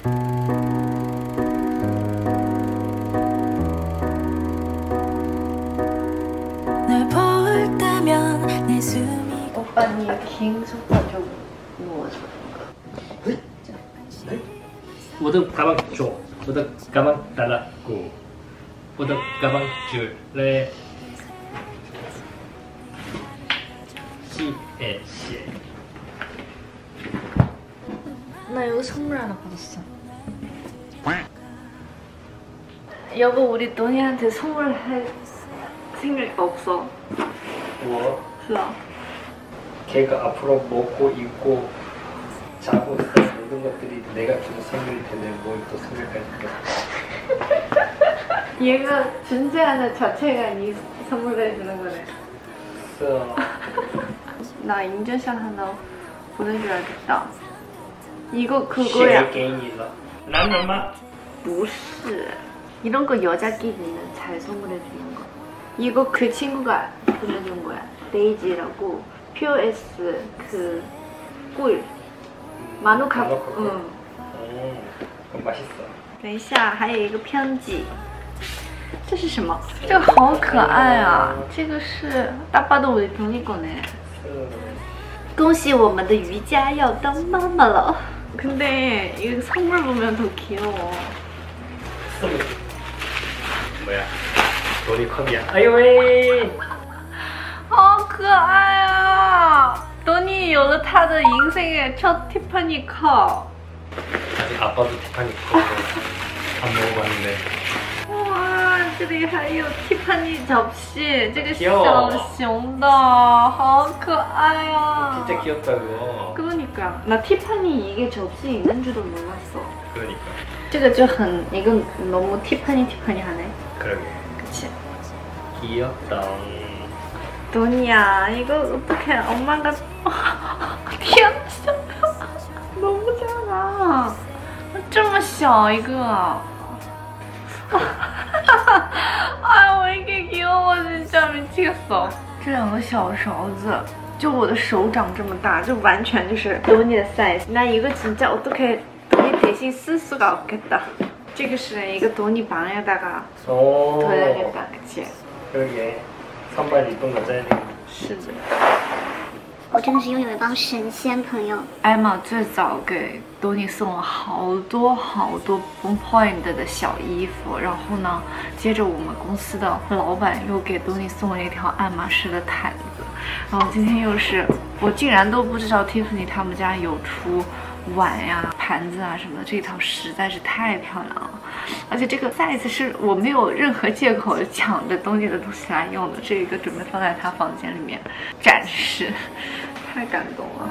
오빠 니 긴 소파 좀 누워줘. 我的가방 줘. 我的가방 달라고. 我的가방 줄래? 시에. 나 여기 선물 하나 받았어. 여보, 우리 너니한테 선물할 생각 없어. 뭐? 몰라. 걔가 앞으로 먹고 입고 자고 있는 모든 것들이 내가 주는 선물일 텐데 뭘 또 생각할 거야? 얘가 존재하는 자체가 네 선물해 주는 거네. 나 인증샷 하나 보내줘야겠다. 이거 그거야. 给你了. 난 엄마. 不是. 이런 거 여자끼리는 잘 선물해 주는 거. 이거 그 친구가 보내준 거야. 데이지라고. POS 그 꿀. 마누카. 응. 그럼 맛있어. 等一下，还有一个편지。这是什么？这个好可爱啊！这个是大巴的우리 동이 거네。恭喜我们的瑜伽要当妈妈了。근데 이거 선물 보면 더 귀여워. 뭐야? 돈이 컵이야. 아유 왜? 好可爱啊！돈이 有了他的인생의 첫 티파니 컵. 아직 아빠도 티파니 컵 안 먹어봤는데. 와, 这里还有 티파니 접시. 这个 귀여워. 小熊的好可爱啊. 진짜 귀엽다고. 그러니까 나 티파니 이게 접시 있는 줄도 몰랐어. 그러니까. 这个就很 이건 너무 티파니 하네. 그러게. 그치? 귀엽다. 돈이야, 이거 어떡해. 엄마가 귀엽죠? 너무 작아. 这么小一个. 아, 왜 이렇게 귀여워. 진짜 미치겠어. 这两个小勺子就我的手掌这么大，就完全就是돈이的 size. 나 이거 진짜 어떻게 돈이 대신 쓸 수가 없겠다. 这个是一个돈이 방에다가 둬야겠다. 그치? 그러게. 선발 이쁜 거 짜야 돼. 是的。 我真的是拥有一帮神仙朋友。 艾玛最早给多尼送了好多 Bonpoint 的小衣服，然后呢，接着我们公司的老板又给多尼送了一条爱马仕的毯子，然后今天又是我竟然都不知道 Tiffany 他们家有出碗呀、盘子啊什么的，这一套实在是太漂亮了，而且这个 size 是我没有任何借口抢着东西的东西来用的，这个准备放在他房间里面展示，太感动了。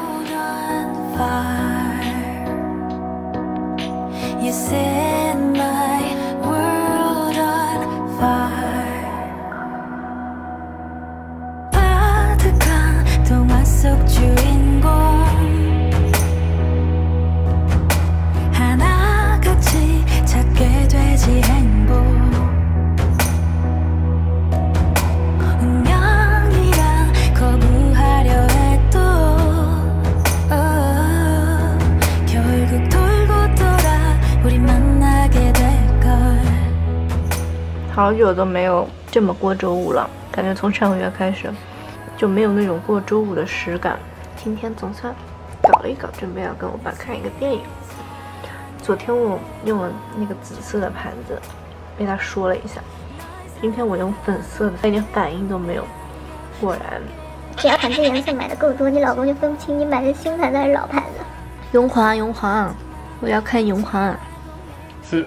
好久都没有这么过周五了，感觉从上个月开始就没有那种过周五的实感。今天总算搞了一搞，准备要跟我爸看一个电影。昨天我用了那个紫色的盘子，被他说了一下。今天我用粉色的，他一点反应都没有。果然， 只要盘子颜色买的够多，你老公就分不清你买的新盘子还是老盘子。 永华，我要看永华。 是。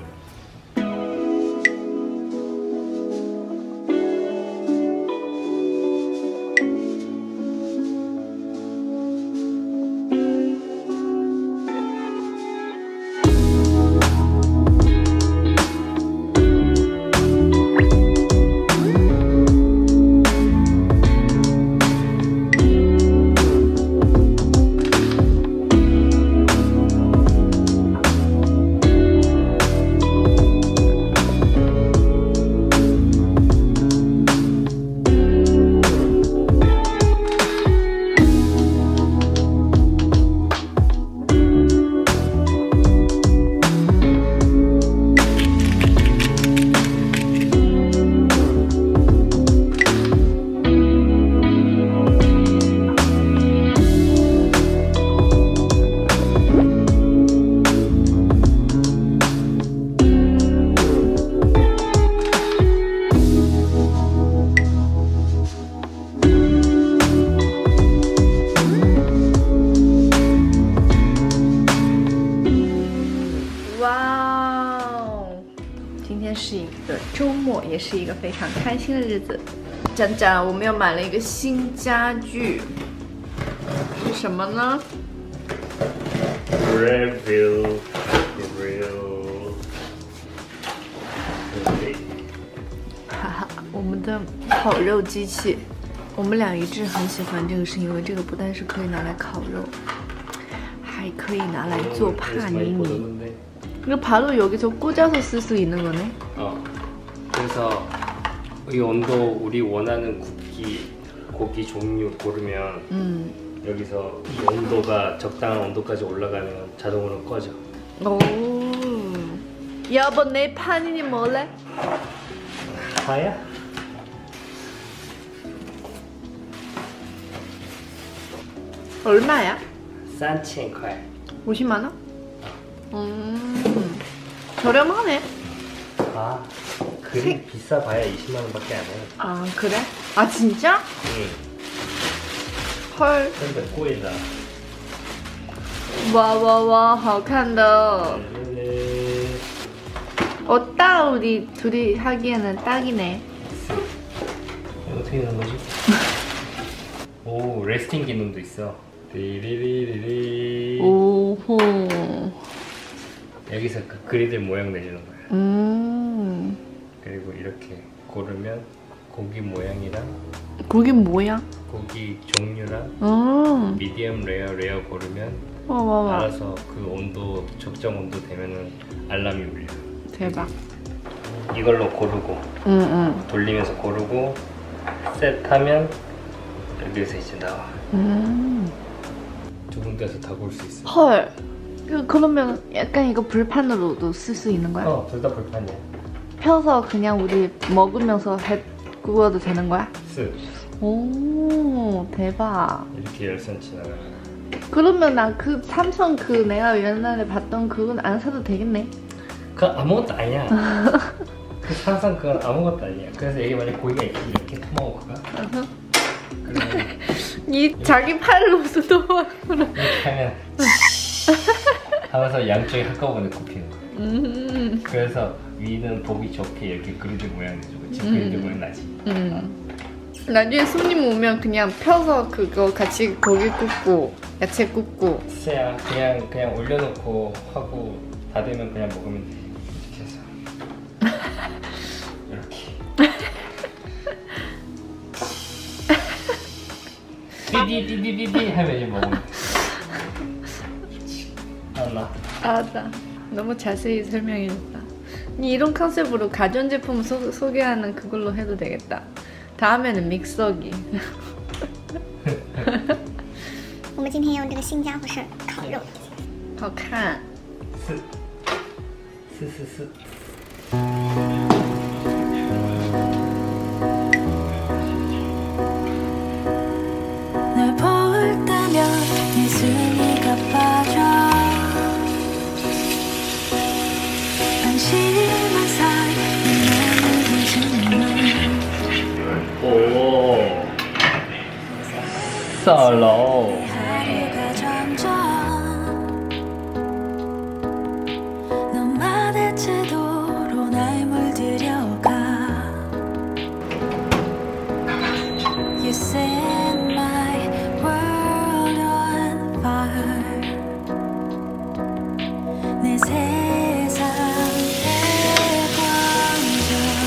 周末也是一个非常开心的日子。讲讲，我们又买了一个新家具，是什么呢 Review。 哈哈，我们的烤肉机器，我们俩一致很喜欢这个，是因为这个不但是可以拿来烤肉，还可以拿来做帕尼尼。 이거 바로 여기서 꽂아서 쓸 수 있는 거네? 그래서 이 온도 우리 원하는 고기 종류 고르면 여기서 이 온도가 적당한 온도까지 올라가면 자동으로 꺼져. 오. 여보 내 파니니 먹을래? 파야? 얼마야? 3,000块. 50만 원? 저렴하네. 아, 그림 비싸 봐야 20만 원밖에 안 해. 아 그래? 아 진짜? 응. 헐. 근데 꼬이다. 와와와 好看的. 어따 우리 둘이 하기에는 딱이네. 어떻게 되는 거지? 오, 레스팅 기능도 있어. 리리리리리. 오호. 여기서 그 그리들 모양 내주는 거야. 그리고 이렇게 고르면 고기 모양이랑 고기 뭐야? 고기 종류랑 미디엄 레어 고르면 알아서 그 온도 적정 온도 되면은 알람이 울려. 대박. 이걸로 고르고 돌리면서 고르고 셋하면 여기서 이제 나와. 두 군데서 다 볼 수 있어. 헐. 그러면 약간 이거 불판으로도 쓸 수 있는 거야? 둘 다 불판이야. 펴서 그냥 우리 먹으면서 해 구워도 되는 거야? 오 대박. 이렇게 열선 나가. 그러면 나 그 삼성 그 내가 옛날에 봤던 그건 안 사도 되겠네. 그건 아무것도 아니야. 그 삼성 그건 아무것도 아니야. 그래서 여기 만약 고기가 이렇게 토마호크가 그러면 이 자기 팔로 수도만 이렇게 하면 하면서 양쪽에 한꺼번에 굽히는 거야. 그래서 위는 보기 좋게 이렇게 그리들 모양 내주고 집 그리들 모양 나지. 나중에 손님 오면 그냥 펴서 그거 같이 고기 굽고 야채 굽고. 글쎄야 그냥 올려놓고 하고 다 되면 그냥 먹으면 돼. 이렇게 해서 이렇게. 띠디디디디디 하면 이제 먹으면 돼. 알라. 알았다. 너무 자세히 설명해줬다. 이런 컨셉으로 가전제품 소개하는 그걸로 해도 되겠다. 다음에는 믹서기. 我们今天用这个新家伙事儿烤肉。 好看。 是。 널 볼 때면 네 숨이가 빠져 한심한 사이 오. 솔로. 하루가 점점 너만의 태도로 날 물들여가 You set my world on fire 내 세상에 번져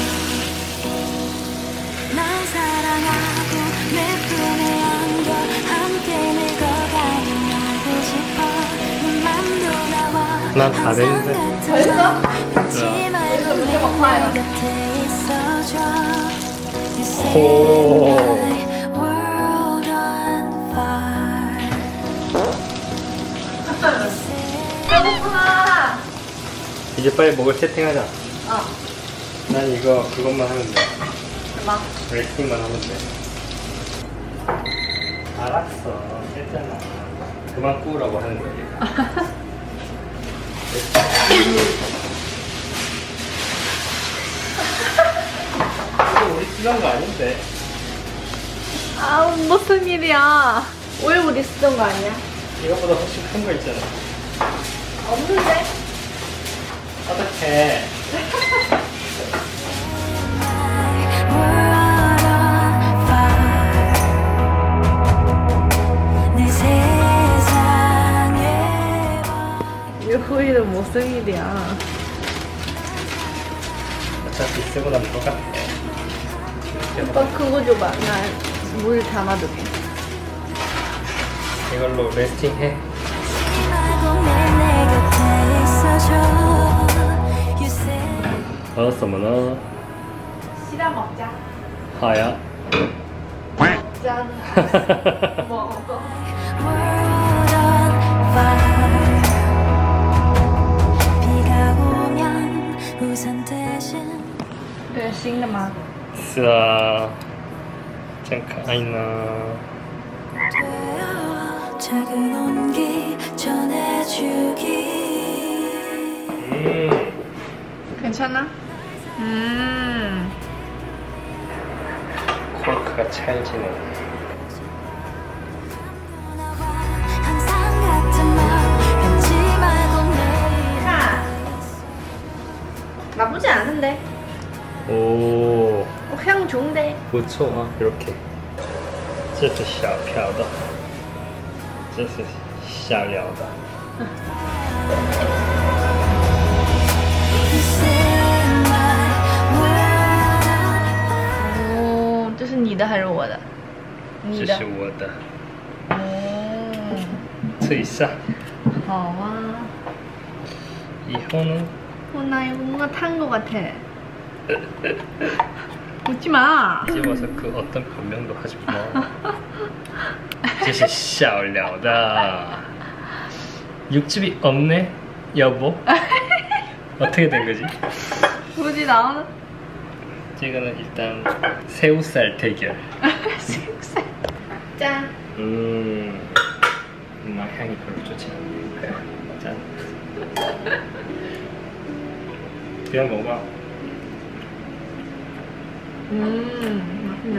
난 사랑하고 내 품에 안겨 함께 늙어가는 알고 싶어 눈만도 나와 난 다 됐는데. 벌써? 잊지 말고 내 곁에 있어줘 You set 오. my world on fire 배고프다. 이제 빨리 먹을 세팅하자. 어. 난 이거 그것만 하면 돼. 막. 레스팅만 하면 돼. 알았어. 했잖아. 그만 구우라고 하는 거야. 이거 우리 쓰던 거 아닌데. 아 무슨 일이야? 왜 우리 쓰던 거 아니야? 이거보다 훨씬 큰 거 있잖아. 없는데? 어떡해. 생일은 뭐 생일이야. 어차피 쓰고 나면 똑같아. 오빠 그거 줘봐. 나 물 담아둘게. 이걸로 레스팅해. 먹었으면은 시다 먹자. 하야. 짠. 먹어.这是新的吗？ 是啊，真可爱呢。 작은 온기 전해주기 괜찮아? 코르크가 찰지네. 항상 같은 말 잊지 말고 매일 나쁘지 않은데. 오, 향 좋은데. 不错啊，이렇게. 这是小瓢的，这是下料的。 哦，这是你的还是我的？你的。 这是我的。 哦， 吃一下。 好啊。 이거는 나 이거 뭔가 탄 거 같아. 웃지 마. 집어서 그 어떤 변명도 하지 마. 这是小料的. 육즙이 없네, 여보. 어떻게 된 거지? 뭐지 나오는? 이거는 일단 새우살 대결. 새우살. 짠. 맛 향이 별로 좋지 않네. 짠. 그냥 먹어봐. 맛있네.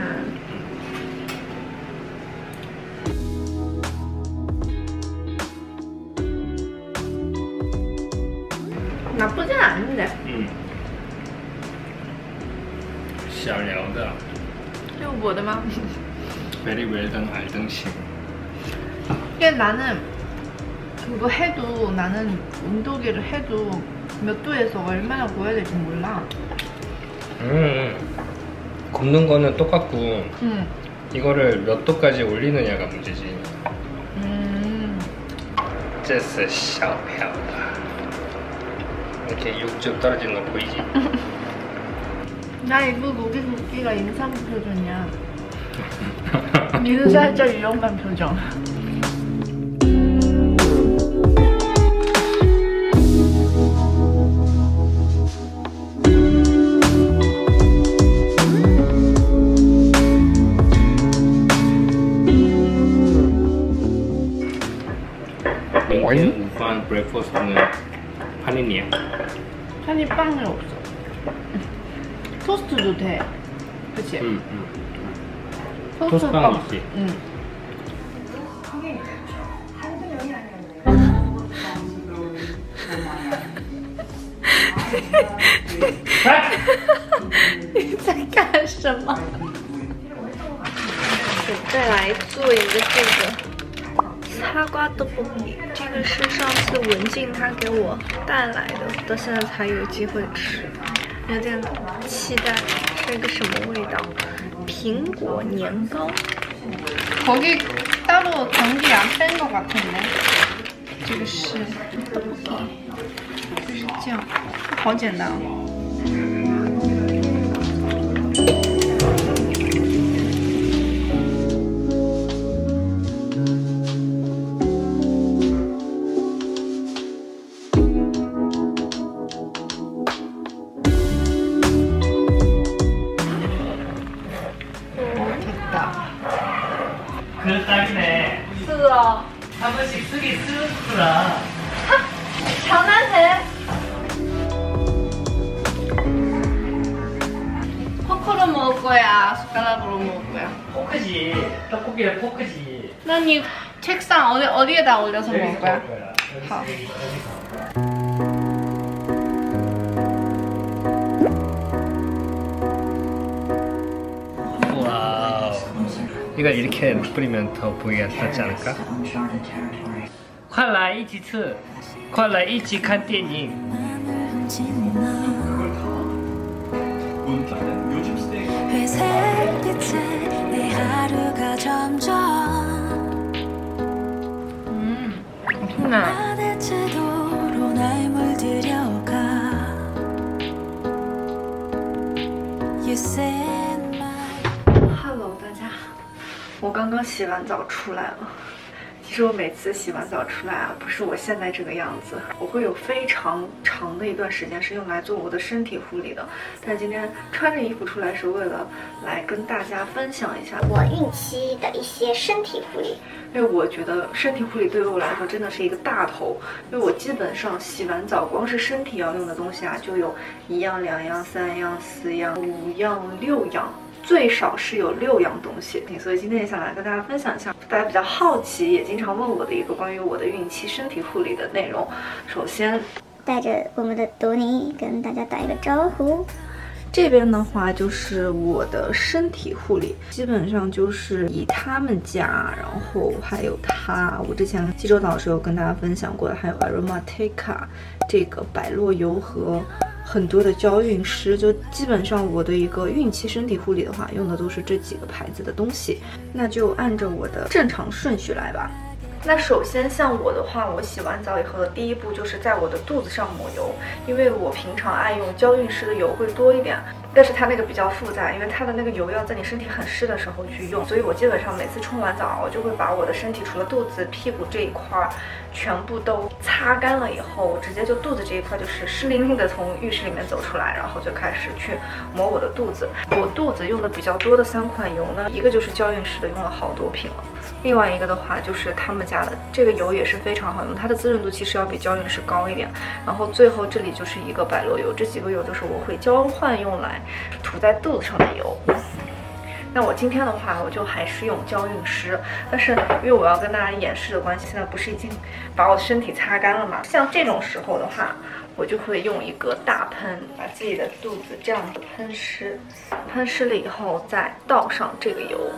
나쁘진 않은데. 小料的. 이거 뭐더만? very well done 알등심. 이게 나는 그거 해도 나는 온도계를 해도 몇 도에서 얼마나 구워야 될지 몰라. 굽는 거는 똑같고 이거를 몇 도까지 올리느냐가 문제지. 这是小瓢的. 이렇게 육즙 떨어지는 거 보이지? 나 이거 고기 굽기가 임산부 표정이야. 니는 살짝 유형감 표정. 내일 우판 브레이퍼스트는 한인이야. 한이 빵은 없어. 토스트도 돼. 그치? 토스트 빵 있지? 你在干什么？再来做一个这个擦瓜떡볶이，这个是上次文静她给我带来的，到现在才有机会吃，有点期待是一个什么味道。苹果年糕， 거기 따로 전기 안 뺀 것 같은데. 这个是떡볶이，就是这样，好简单哦。 그 딱이네. 쓰어. 한 번씩 쓰긴 쓰는구나. 장난해? 포크로 먹을 거야? 숟가락으로 먹을 거야? 포크지. 떡볶이는 포크지. 난 이 책상 어디에다 올려서 먹을 거야? 하. 와우. 이걸 이렇게 뿌리면 더 보기가 낫지 않을까? 快来一起吃，快来一起看电影。 회색빛에 내 하루가 점점 엄청나. 반대체도로 날 물들여가 You said my Hello， 大家，我刚刚洗完澡出来了。其实我每次洗完澡出来啊，不是我现在这个样子，我会有非常长的一段时间是用来做我的身体护理的。但是今天穿着衣服出来是为了来跟大家分享一下我孕期的一些身体护理。 因为我觉得身体护理对于我来说真的是一个大头，因为我基本上洗完澡，光是身体要用的东西啊，就有1样、2样、3样、4样、5样、6样。最少是有6样东西，所以今天也想来跟大家分享一下大家比较好奇也经常问我的一个关于我的孕期身体护理的内容。首先带着我们的多尼跟大家打一个招呼。 这边的话就是我的身体护理，基本上就是以他们家，然后还有它，我之前济州岛的时候跟大家分享过的，还有 Aromatica 这个百洛油和很多的娇韵诗，就基本上我的一个孕期身体护理的话，用的都是这几个牌子的东西。那就按照我的正常顺序来吧。那首先像我的话，我洗完澡以后的第一步就是在我的肚子上抹油，因为我平常爱用娇韵诗的油会多一点，但是它那个比较复杂，因为它的那个油要在你身体很湿的时候去用，所以我基本上每次冲完澡，我就会把我的身体除了肚子、屁股这一块全部都擦干了以后，我直接就肚子这一块就是湿淋淋的从浴室里面走出来，然后就开始去抹我的肚子。我肚子用的比较多的3款油呢，一个就是娇韵诗的，用了好多瓶了。另外一个的话就是他们家的这个油也是非常好用，它的滋润度其实要比娇韵诗高一点。然后最后这里就是一个百洛油，这几个油都是我会交换用来涂在肚子上的油。那我今天的话，我就还是用娇韵诗，但是因为我要跟大家演示的关系，现在不是已经把我的身体擦干了嘛？像这种时候的话，我就会用一个大喷，把自己的肚子这样子喷湿，喷湿了以后再倒上这个油。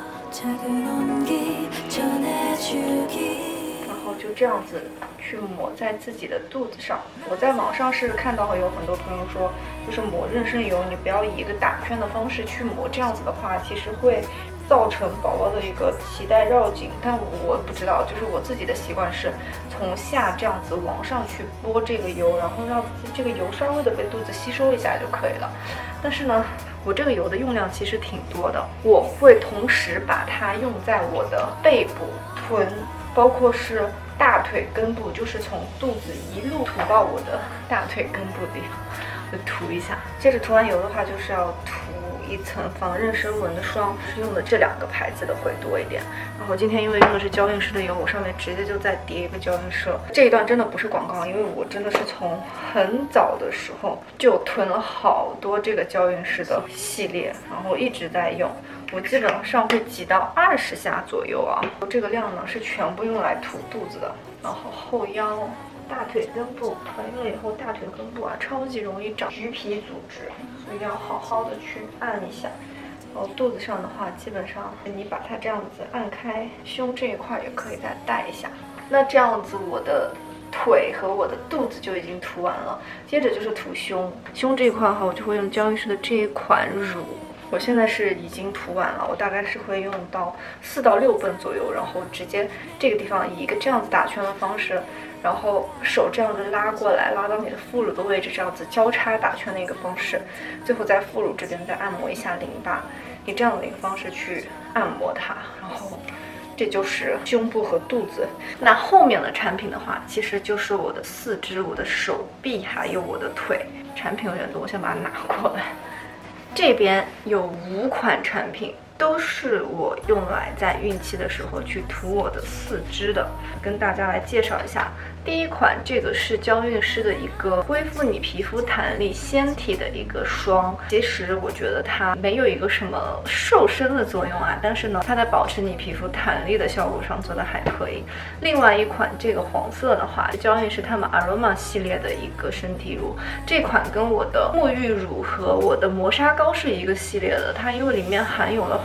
然后就这样子去抹在自己的肚子上。我在网上是看到有很多朋友说，就是抹妊娠油，你不要以一个打圈的方式去抹，这样子的话其实会造成宝宝的一个脐带绕颈。但我不知道，就是我自己的习惯是从下这样子往上去拨这个油，然后让这个油稍微的被肚子吸收一下就可以了。但是呢，我这个油的用量其实挺多的，我会同时把它用在我的背部、臀，包括是大腿根部，就是从肚子一路涂到我的大腿根部的地方，就涂一下。接着涂完油的话，就是要涂一层防妊娠纹的霜，是用的这2个牌子的会多一点。然后今天因为用的是娇韵诗的油，我上面直接就再叠一个娇韵诗了。这一段真的不是广告，因为我真的是从很早的时候就囤了好多这个娇韵诗的系列，然后一直在用。我基本上会挤到20下左右啊。这个量呢是全部用来涂肚子的，然后后腰、大腿根部，团用了以后大腿根部啊超级容易长橘皮组织，所以要好好的去按一下。然后肚子上的话，基本上你把它这样子按开，胸这一块也可以再带一下。那这样子我的腿和我的肚子就已经涂完了，接着就是涂胸。胸这一块的话，我就会用娇韵诗的这一款乳。我现在是已经涂完了，我大概是会用到4到6泵左右，然后直接这个地方以一个这样子打圈的方式，然后手这样子拉过来，拉到你的副乳的位置，这样子交叉打圈的一个方式，最后在副乳这边再按摩一下淋巴，以这样的一个方式去按摩它，然后这就是胸部和肚子。那后面的产品的话，其实就是我的4肢、我的手臂还有我的腿。产品有点多，我先把它拿过来。这边有5款产品，都是我用来在孕期的时候去涂我的4肢的，跟大家来介绍一下。第一款，这个是娇韵诗的一个恢复你皮肤弹力纤体的一个霜。其实我觉得它没有一个什么瘦身的作用啊，但是呢，它在保持你皮肤弹力的效果上做的还可以。另外一款这个黄色的话，娇韵是他们 Aroma 系列的一个身体乳，这款跟我的沐浴乳和我的磨砂膏是一个系列的，它因为里面含有了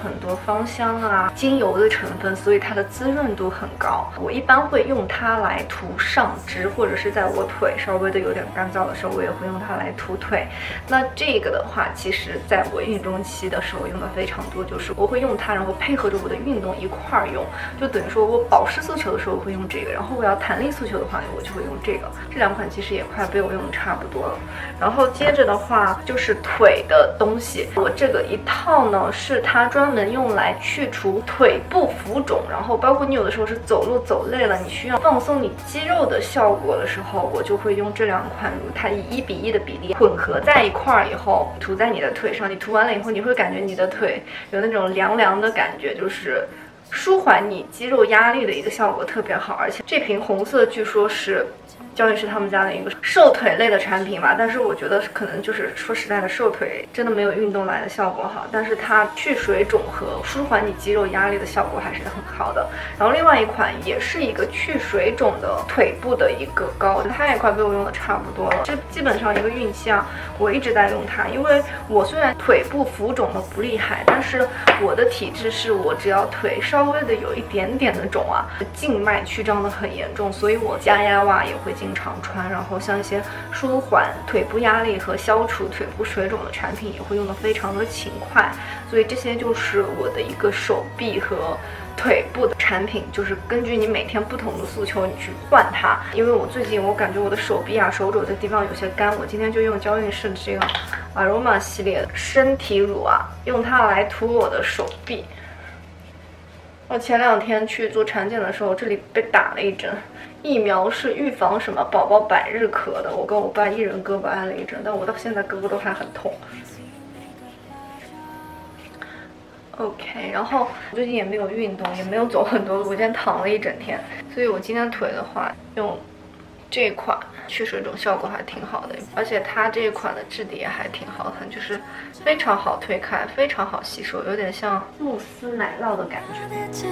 很多芳香啊、精油的成分，所以它的滋润度很高。我一般会用它来涂上肢，或者是在我腿稍微的有点干燥的时候，我也会用它来涂腿。那这个的话，其实在我孕中期的时候用的非常多，就是我会用它，然后配合着我的运动一块儿用，就等于说我保湿诉求的时候我会用这个，然后我要弹力诉求的话，我就会用这个。这两款其实也快被我用的差不多了。然后接着的话就是腿的东西，我这个一套呢是它专门用来去除腿部浮肿，然后包括你有的时候是走路走累了，你需要放松你肌肉的效果的时候，我就会用这两款乳，它以1比1的比例混合在一块儿以后涂在你的腿上，你涂完了以后你会感觉你的腿有那种凉凉的感觉，就是舒缓你肌肉压力的一个效果特别好。而且这瓶红色据说是娇韵是他们家的一个瘦腿类的产品吧，但是我觉得可能就是说实在的，瘦腿真的没有运动来的效果好，但是它去水肿和舒缓你肌肉压力的效果还是很好的。然后另外一款也是一个去水肿的腿部的一个膏，它也快被我用的差不多了。这基本上一个孕期啊，我一直在用它，因为我虽然腿部浮肿的不厉害，但是我的体质是我只要腿稍微的有一点点的肿啊，静脉曲张的很严重，所以我加压袜也会经常穿，然后像一些舒缓腿部压力和消除腿部水肿的产品也会用得非常的勤快，所以这些就是我的一个手臂和腿部的产品，就是根据你每天不同的诉求你去换它。因为我最近我感觉我的手臂啊、手肘这地方有些干，我今天就用娇韵氏的这个 Aroma 系列的身体乳啊，用它来涂我的手臂。我前2天去做产检的时候，这里被打了一针疫苗，是预防什么宝宝百日咳的。我跟我爸一人胳膊挨了一针，但我到现在胳膊都还很痛。OK， 然后我最近也没有运动，也没有走很多路，我今天躺了一整天，所以我今天腿的话用这款去水肿效果还挺好的，而且它这一款的质地也还挺好看，就是非常好推开，非常好吸收，有点像慕斯奶酪的感觉。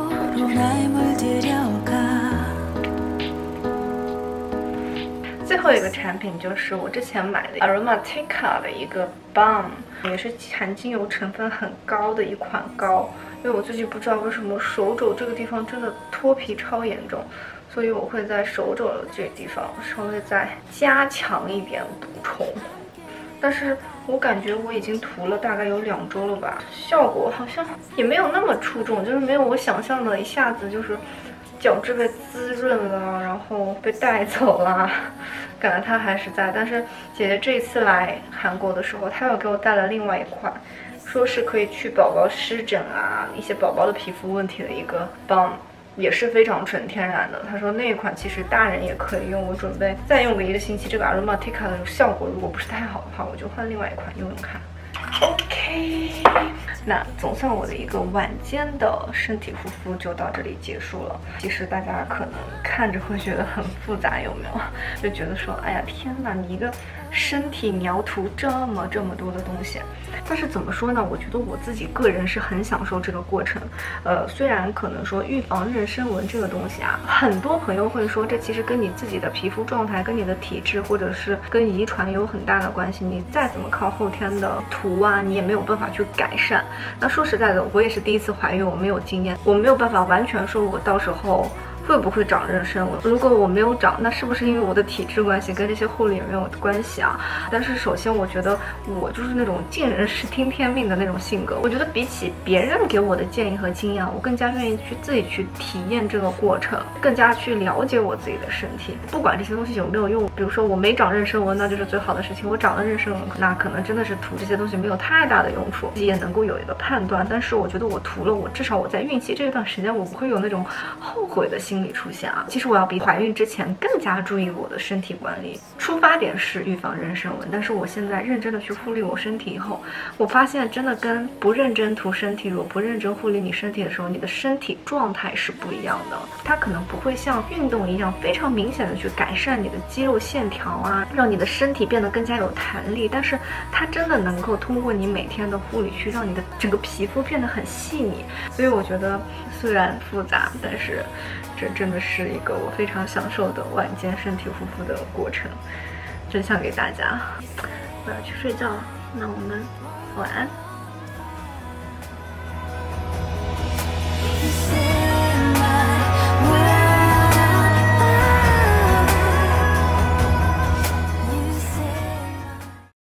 最后一个产品就是我之前买的 Aromatica 的一个 balm， 也是含精油成分很高的一款膏。因为我最近不知道为什么手肘这个地方真的脱皮超严重，所以我会在手肘的这个地方稍微再加强一点补充。但是我感觉我已经涂了大概有2周了吧，效果好像也没有那么出众，就是没有我想象的一下子就是角质被滋润了，然后被带走了，感觉它还是在。但是姐姐这一次来韩国的时候，她又给我带了另外一款，说是可以去宝宝湿疹啊、一些宝宝的皮肤问题的一个 balm， 也是非常纯天然的。她说那一款其实大人也可以用，我准备再用个1个星期。这个 Aromatica 的效果如果不是太好的话，我就换另外一款用用看。OK， 那总算我的一个晚间的身体护肤就到这里结束了。其实大家可能看着会觉得很复杂，有没有？就觉得说，哎呀天哪，你一个身体你要涂这么多的东西。但是怎么说呢？我觉得我自己个人是很享受这个过程。虽然可能说预防妊娠纹这个东西啊，很多朋友会说这其实跟你自己的皮肤状态、跟你的体质或者是跟遗传有很大的关系。你再怎么靠后天的涂啊，你也没有办法去改善。那说实在的，我也是第一次怀孕，我没有经验，我没有办法完全说我到时候会不会长妊娠纹。如果我没有长，那是不是因为我的体质关系，跟这些护理也没有关系啊？但是首先我觉得我就是那种见人是听天命的那种性格，我觉得比起别人给我的建议和经验，我更加愿意去自己去体验这个过程，更加去了解我自己的身体。不管这些东西有没有用，比如说我没长妊娠纹，那就是最好的事情；我长了妊娠纹，那可能真的是涂这些东西没有太大的用处，自己也能够有一个判断。但是我觉得我涂了，我至少我在孕期这段时间，我不会有那种后悔的心理出现啊。其实我要比怀孕之前更加注意我的身体管理，出发点是预防妊娠纹，但是我现在认真的去护理我身体以后，我发现真的跟不认真涂身体乳、不认真护理你身体的时候，你的身体状态是不一样的。它可能不会像运动一样非常明显的去改善你的肌肉线条啊，让你的身体变得更加有弹力，但是它真的能够通过你每天的护理去让你的整个皮肤变得很细腻。所以我觉得虽然复杂，但是这真的是一个我非常享受的晚间身体护肤的过程，分享给大家。我要去睡觉了，那我们晚安。